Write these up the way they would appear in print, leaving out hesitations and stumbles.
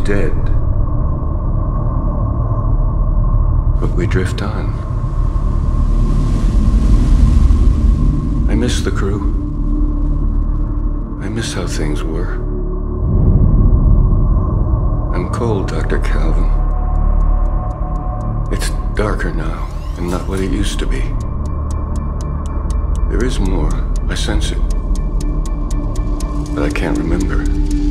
dead. But we drift on. I miss the crew. I miss how things were. I'm cold, Dr. Calvin. It's darker now, and not what it used to be. There is more. I sense it. But I can't remember.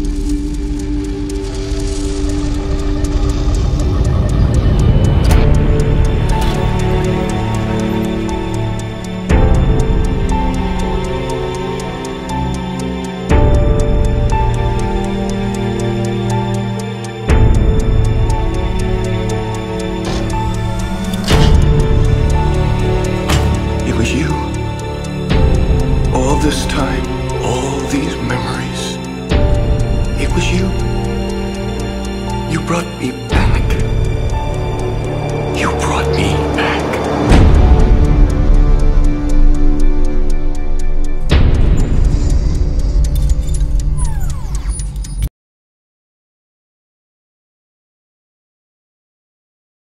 It was you. All this time, all these memories. It was you. You brought me back.